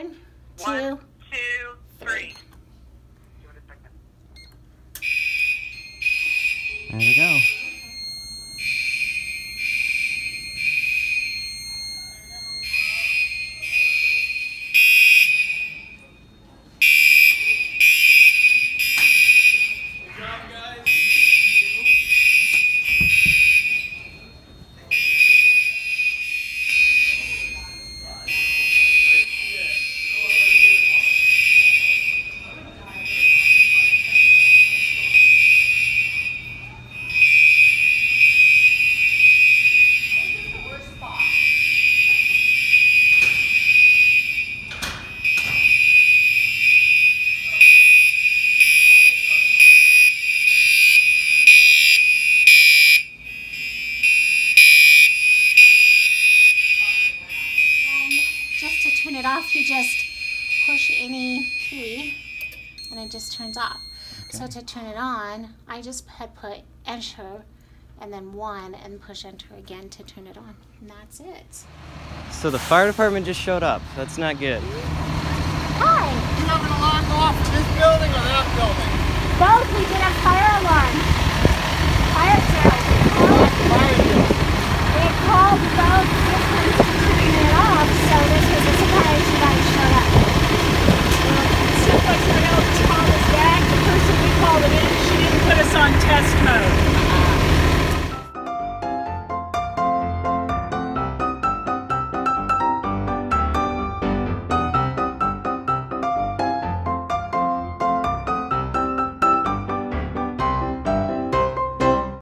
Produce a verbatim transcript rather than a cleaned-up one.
One, two, One, two, three. There we go. Turn it off, you just push any key and it just turns off. Okay. So to turn it on, I just had put enter and then one and push enter again to turn it on. And that's it. So the fire department just showed up. That's not good. Hi. You having an alarm go off in this building or that building? Both. We did a fire alarm. Fire drill. Fire drill. They called both systems to turn it off, so this was a surprise you guys showed up. It seems like someone else called us back. The person we called it in, she didn't put us on test mode.